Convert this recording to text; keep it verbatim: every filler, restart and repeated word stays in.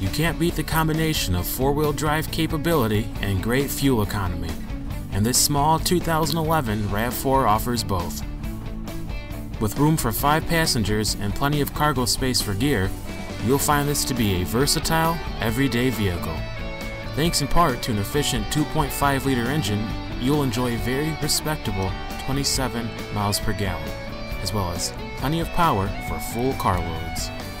You can't beat the combination of four-wheel drive capability and great fuel economy, and this small two thousand eleven RAV four offers both. With room for five passengers and plenty of cargo space for gear, you'll find this to be a versatile, everyday vehicle. Thanks in part to an efficient two point five liter engine, you'll enjoy a very respectable twenty-seven miles per gallon, as well as plenty of power for full car loads.